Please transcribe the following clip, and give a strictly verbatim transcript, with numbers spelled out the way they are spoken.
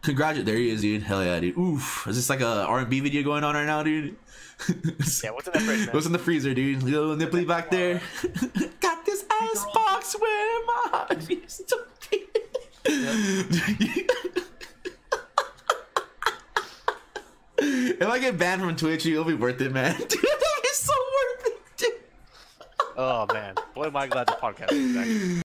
Congratulations. There he is, dude. Hell yeah, dude. Oof. Is this like a R and B video going on right now, dude? Yeah, what's in that fridge, man? What's in the freezer, dude? Little nipply back there. Got this ice box where my heart used to be. If I get banned from Twitch, it'll be worth it, man. Dude, that is so worth it, dude. Oh, man. Boy, am I glad the podcast is back.